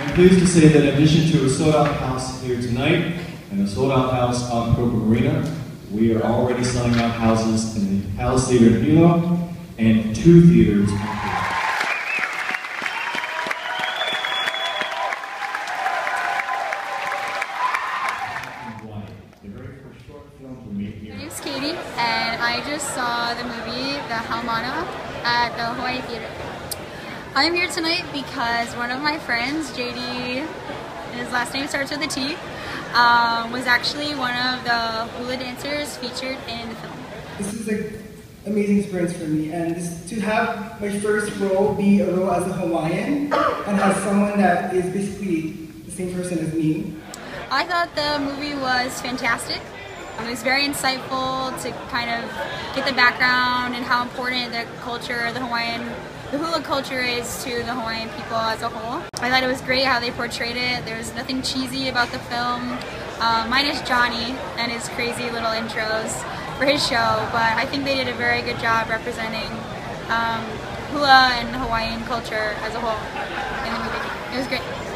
I'm pleased to say that in addition to a sold-out house here tonight and a sold-out house on Copa Marina, we are already selling out houses in the Palace Theater in Hilo and 2 theaters in Hilo. My name's Katie, and I just saw the movie The Haumana at the Hawaii Theater. I'm here tonight because one of my friends, JD, his last name starts with a T, was actually one of the hula dancers featured in the film. This is an amazing experience for me, and to have my first role be a role as a Hawaiian and have someone that is basically the same person as me. I thought the movie was fantastic. It was very insightful to kind of get the background and how important the culture, the hula culture is to the Hawaiian people as a whole. I thought it was great how they portrayed it. There was nothing cheesy about the film, minus Johnny and his crazy little intros for his show, but I think they did a very good job representing hula and Hawaiian culture as a whole in the movie. It was great.